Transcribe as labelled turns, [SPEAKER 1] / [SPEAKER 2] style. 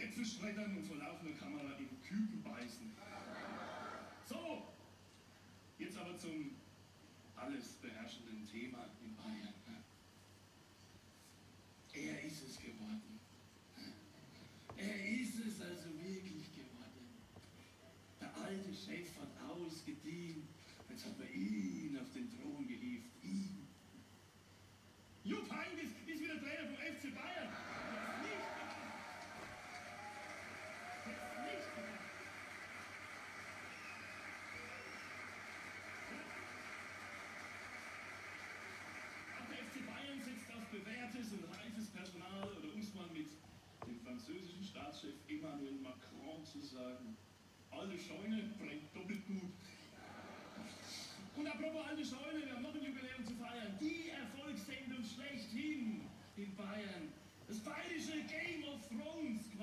[SPEAKER 1] Äpfel schreddern und vor laufender Kamera in Küken beißen. So, jetzt aber zum alles beherrschenden Thema in Bayern. Er ist es geworden. Er ist es also wirklich geworden. Der alte Chef hat ausgedient. Jetzt hat man ihn auf den Thron gehievt. Ihn. Jupp Heynckes ist wieder Trainer vom FC Bayern. Jetzt nicht gemacht. Jetzt nicht gemacht. Auch der FC Bayern setzt auf bewährtes und reifes Personal, oder um es mal mit dem französischen Staatschef Emmanuel Macron zu sagen, alte Scheune brennt doppelt gut. Und apropos alte Scheune, wir haben noch ein Jubiläum zu feiern. Die Erfolgssendung schlechthin in Bayern. Das bayerische Game of Thrones